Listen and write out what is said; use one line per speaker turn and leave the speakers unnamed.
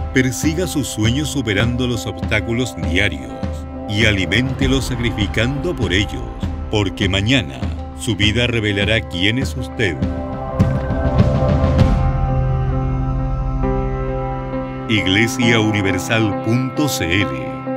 Persiga sus sueños superando los obstáculos diarios y aliméntelos sacrificando por ellos, porque mañana su vida revelará quién es usted. iglesiauniversal.cl